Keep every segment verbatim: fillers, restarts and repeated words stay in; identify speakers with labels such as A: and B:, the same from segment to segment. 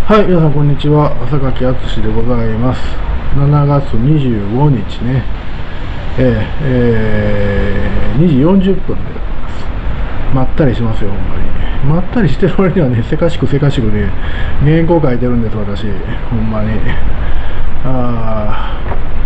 A: はい、皆さんこんにちは。浅垣敦でございます。しちがつにじゅうごにちね、えーえー、にじよんじゅっぷんでございます。まったりしますよ、ほんまに。まったりしてる割にはね、せかしくせかしくね、原稿書いてるんです、私。ほんまに。あ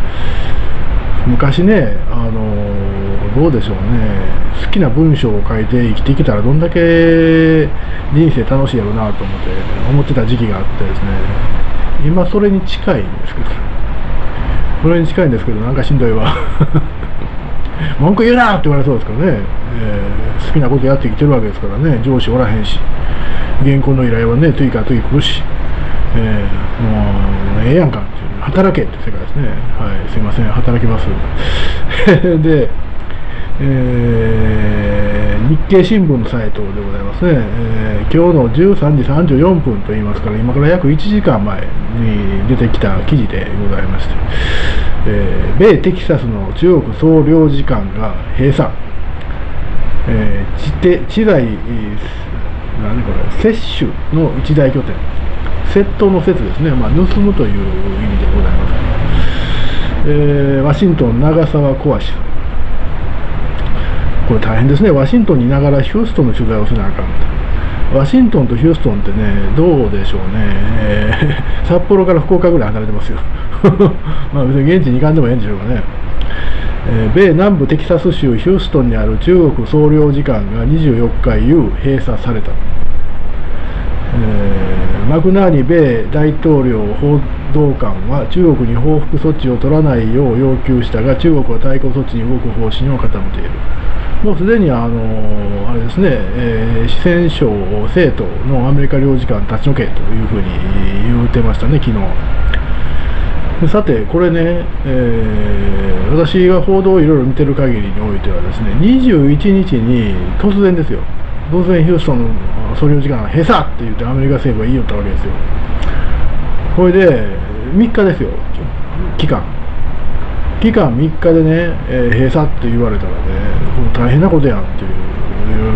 A: 昔ね、あのー、どうでしょうね。好きな文章を書いて生きてきたらどんだけ人生楽しいやろうなと思って思ってた時期があってですね、今それに近いんですけどそれに近いんですけどなんかしんどいわ文句言うなって言われそうですからね、えー、好きなことやってきてるわけですからね。上司おらへんし、原稿の依頼はね次から次来るし、えー、もうええやんかっていう、働けって世界ですね。はい、すいません、働きますでえー、日経新聞のサイトでございますね、えー、今日のじゅうさんじさんじゅうよんぷんといいますから、今から約いちじかんまえに出てきた記事でございまして、えー、米テキサスの中国総領事館が閉鎖、えー、地て地在、何これ、窃取の一大拠点、窃盗の説ですね、まあ、盗むという意味でございます、えー、ワシントン長沢小橋さん、これ大変ですね。ワシントンにいながらヒューストンの取材をせなあかんと。ワシントンとヒューストンってね、どうでしょうね、えー、札幌から福岡ぐらい離れてますよまあ別に現地に行かんでもええんでしょうかね。えー、米南部テキサス州ヒューストンにある中国総領事館がにじゅうよっか夕閉鎖された。えー、マクナーニ米大統領報道官は中国に報復措置を取らないよう要求したが、中国は対抗措置に動く方針を固めている。もうすでにあのあれですね、えー、四川省成都のアメリカ領事館立ち退けというふうに言ってましたね、昨日。さて、これね、えー、私が報道をいろいろ見てる限りにおいてはですね、にじゅういちにちに突然ですよ、突然ヒューストンの総領事館が閉鎖って言ってアメリカ政府が言いよったわけですよ。これでみっかですよ、期間。期間みっかでね、えー、閉鎖って言われたらね、大変なことやんっていう、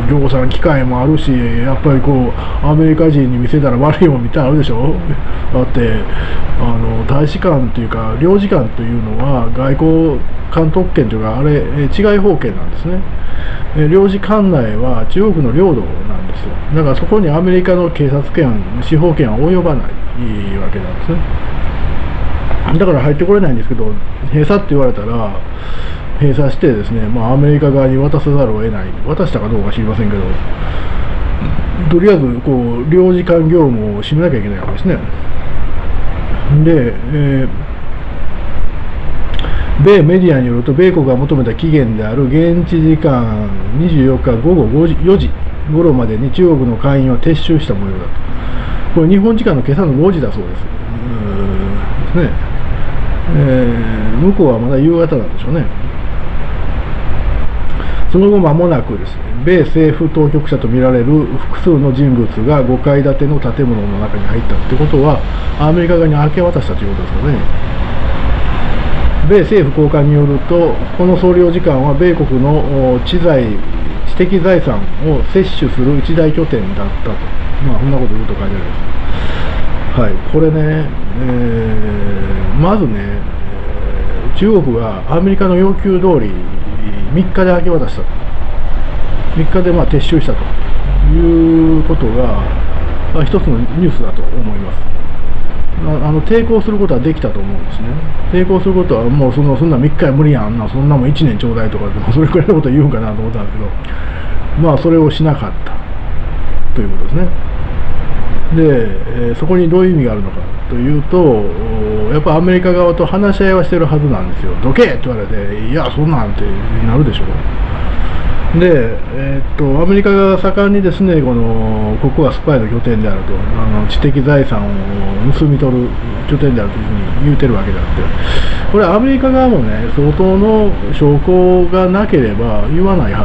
A: 量産機会もあるし、やっぱりこうアメリカ人に見せたら悪いもんみたいなのあるでしょ。だってあの大使館というか領事館というのは外交官特権というかあれ治外法権なんですね。領事館内は中国の領土なんですよ。だからそこにアメリカの警察権司法権は及ばないわけなんですね。だから入ってこれないんですけど、閉鎖って言われたら閉鎖してですね、まあ、アメリカ側に渡さざるを得ない、渡したかどうか知りませんけど、とりあえずこう領事館業務を締めなきゃいけないわけですね。で、えー、米メディアによると、米国が求めた期限である現地時間にじゅうよっかごごよじ頃までに中国の会員を撤収した模様だと。これ日本時間の今朝のごじだそうです。うーんですね。えー、向こうはまだ夕方なんでしょうね。その後間もなくですね、米政府当局者とみられる複数の人物がごかい建ての建物の中に入ったってことは、アメリカ側に明け渡したということですからね。米政府高官によると、この総領事館は米国の知財知的財産を摂取する一大拠点だったと、まあそんなこと言うと書いてあります。はい、これね、えー、まずね、中国がアメリカの要求通りみっかで明け渡したと、みっかでまあ撤収したということが、まあ、一つのニュースだと思います。あの抵抗することはできたと思うんですね。抵抗することはもうそのそんなみっかは無理やんな、そんなもんいちねんちょうだいとかそれくらいのこと言うんかなと思ったんですけど、まあそれをしなかったということですね。で、えー、そこにどういう意味があるのかというと、やっぱアメリカ側と話し合いはしてるはずなんですよ。どけって言われて、いやそんなんってなるでしょう。で、えー、っとアメリカが盛んにですね、このここはスパイの拠点であると、あの知的財産を盗み取る拠点であるというふうに言うてるわけであって、これはアメリカ側もね、相当の証拠がなければ言わないはず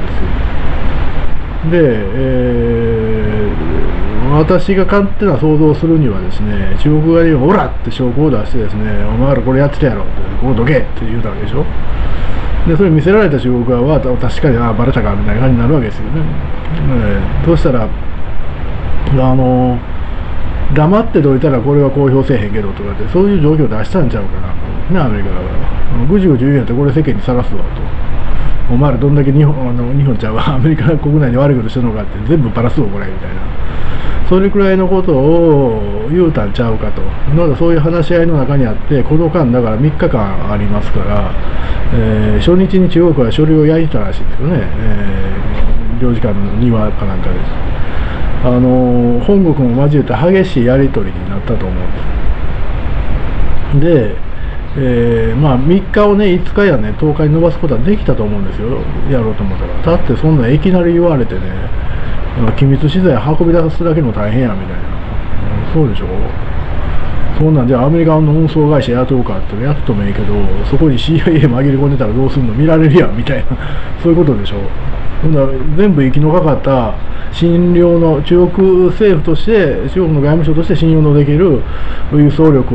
A: なんですよ。で、えー私が勝手な想像するにはですね、中国側にオラって証拠を出してですね、お前らこれやってたやろって、ここどけって言うたわけでしょ。で、それ見せられた中国側は確かにあバレたかみたいな感じになるわけですよね。えー、そうしたらあの黙ってどいたらこれは公表せえへんけどとかって、そういう状況を出したんちゃうかな、ね、アメリカだから、ぐじぐじ言うんやったらこれ世間にさらすわと、お前らどんだけ日本、あの日本ちゃうわ、アメリカ国内で悪いことしてるのかって全部バラすわこれみたいな、それくらいのことを言うたんちゃうかと、まだそういう話し合いの中にあって、この間だからみっかかんありますから、えー、初日に中国は書類を焼いたらしいんですよね、えー、領事館の庭かなんかです。あの本国も交えて激しいやり取りになったと思うんです。で、えー、まあみっかをねいつかやねとおかに伸ばすことはできたと思うんですよ、やろうと思ったら。だってそんないきなり言われてね、機密資材運び出すだけでも大変やみたいな、そうでしょ、そんなんじゃあアメリカの運送会社雇うかってやってもいいけど、そこに シーアイエー 紛れ込んでたらどうすんの、見られるやんみたいなそういうことでしょ。ほんなら全部生きのかかった信用の、中国政府として中国の外務省として信用のできる輸送力をこ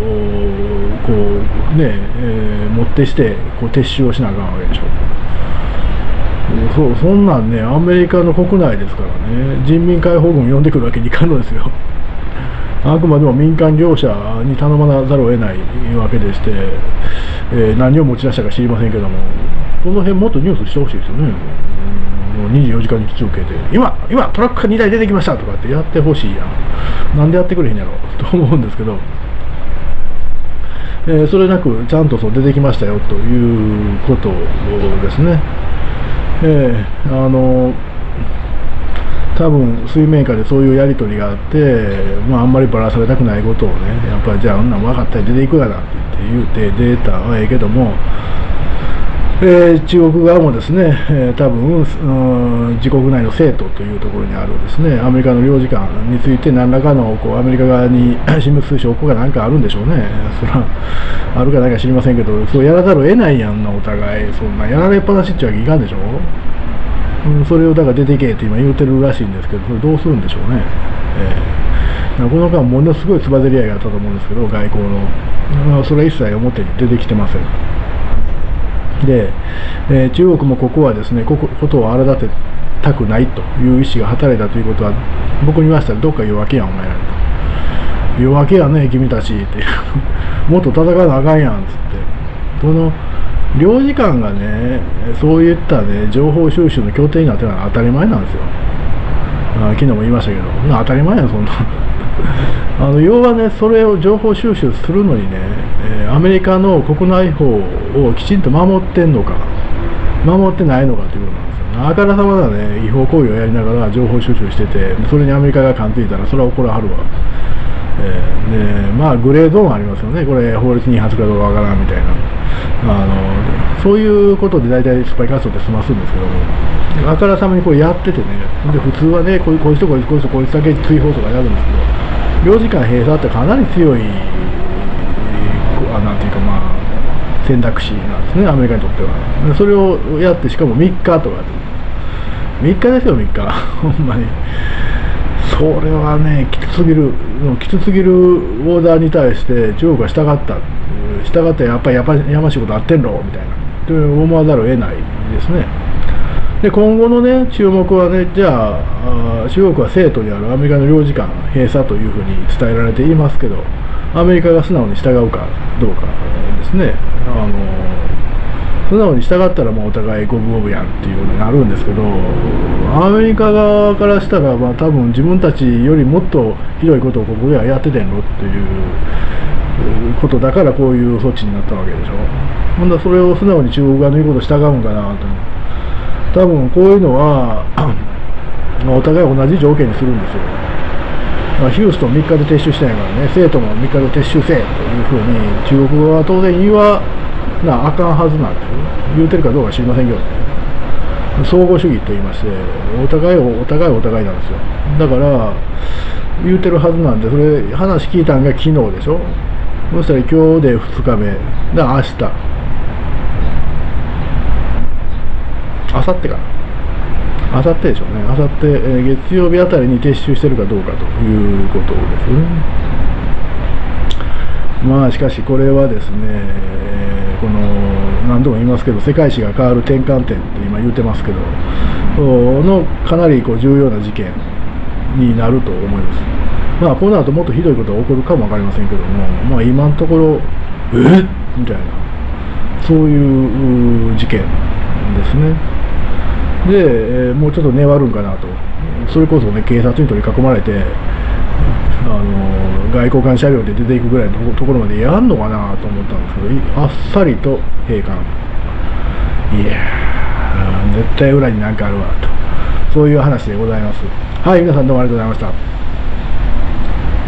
A: うね、えー、持ってしてこう撤収をしなあかんわけでしょ。そうそんなんね、アメリカの国内ですからね、人民解放軍呼んでくるわけにいかんのですよ。あくまでも民間業者に頼まざるを得ないわけでして、えー、何を持ち出したか知りませんけども、この辺もっとニュースしてほしいですよね。もうにじゅうよじかんに中継で、今、今トラックがにだい出てきましたとかってやってほしいやん。なんでやってくれへんやろと思うんですけど、えー、それなくちゃんとそう出てきましたよということですね。えー、あの多分水面下でそういうやり取りがあって、まあ、あんまりばらされたくないことをね、やっぱりじゃああんなん分かったら出ていくやなって言って出たはええけども、えー、中国側もですね、えー、多分、うん、自国内の生徒というところにあるですね、アメリカの領事館について何らかのこうアメリカ側に示す証拠が何かあるんでしょうね。それはあるかないか知りませんけど、そうやらざるを得ないやんな、お互い。そんなやられっぱなしってわけいかんでしょ。うん、それをだから出ていけって今言うてるらしいんですけど、それどうするんでしょうね。えー、この間ものすごいつばぜり合いがあったと思うんですけど、外交の、まあ、それは一切表に出てきてません。で、えー、中国もここはですね、ここことを荒立てたくないという意思が働いたということは、僕に言わせたらどっか弱気やんお前らと、弱気やね君たちってもっと戦わなあかんやんっつって、この領事館がねそういったね情報収集の拠点になってるのは当たり前なんですよ。あ、昨日も言いましたけど、当たり前やんそんなあの要はね、それを情報収集するのにね、えー、アメリカの国内法をきちんと守ってんのか守ってないのかということなんですよ。あからさまなね違法行為をやりながら情報収集してて、それにアメリカが感づいたらそれは怒らはるわ。えー、でまあグレーゾーンありますよね、これ法律に違反するかどうかわからんみたいな、あのそういうことで大体スパイ活動って済ますんですけども、あからさまにこれやっててね、で普通はねこういうこういう人こういう人こういう人だけ追放とかやるんですけど、領事館閉鎖ってかなり強いあなんていうかまあ選択肢なんですね、アメリカにとっては。それをやって、しかもみっかとかみっかですよみっかほんまに。それはねきつすぎるきつすぎるオーダーに対して中国が従った従ってやっぱりやぱやましいことあってんろみたいなと思わざるを得ないですね。で今後のね注目はね、じゃあ、あ中国は生徒にあるアメリカの領事館閉鎖というふうに伝えられていますけど、アメリカが素直に従うかどうかですね。あの素直に従ったらもうお互い五分五分やんっていうことになるんですけど、アメリカ側からしたらまあ多分自分たちよりもっとひどいことをここではやっててんのっていうことだからこういう措置になったわけでしょ。ほんだそれを素直に中国側の言うことを従うんかなと。多分こういうのはお互い同じ条件にするんですよ。まあ、ヒューストンみっかで撤収したんやからね、生徒もみっかで撤収せえというふうに中国側は当然言わなあかんはずなんですよ。言うてるかどうか知りませんけどね。相互主義と言いまして、お互いお互いお互いなんですよ。だから言うてるはずなんで、それ話聞いたんが昨日でしょ。そしたら今日でふつかめだから明日明後日かな、明後日でしょうね。明後日、えー、月曜日あたりに撤収してるかどうかということですね。まあしかしこれはですね、えー、この何度も言いますけど、世界史が変わる転換点って今言うてますけどのかなりこう重要な事件になると思います。 まあこの後もっとひどいことが起こるかも分かりませんけども、まあ、今のところえっみたいな、そういう事件ですね。で、えー、もうちょっと粘るんかなと、それこそね警察に取り囲まれて、あの外交官車両で出ていくぐらいのところまでやんのかなと思ったんですけど、あっさりと閉館。いやー、絶対裏に何かあるわと、そういう話でございます。はい、皆さんどうもありがとうございました。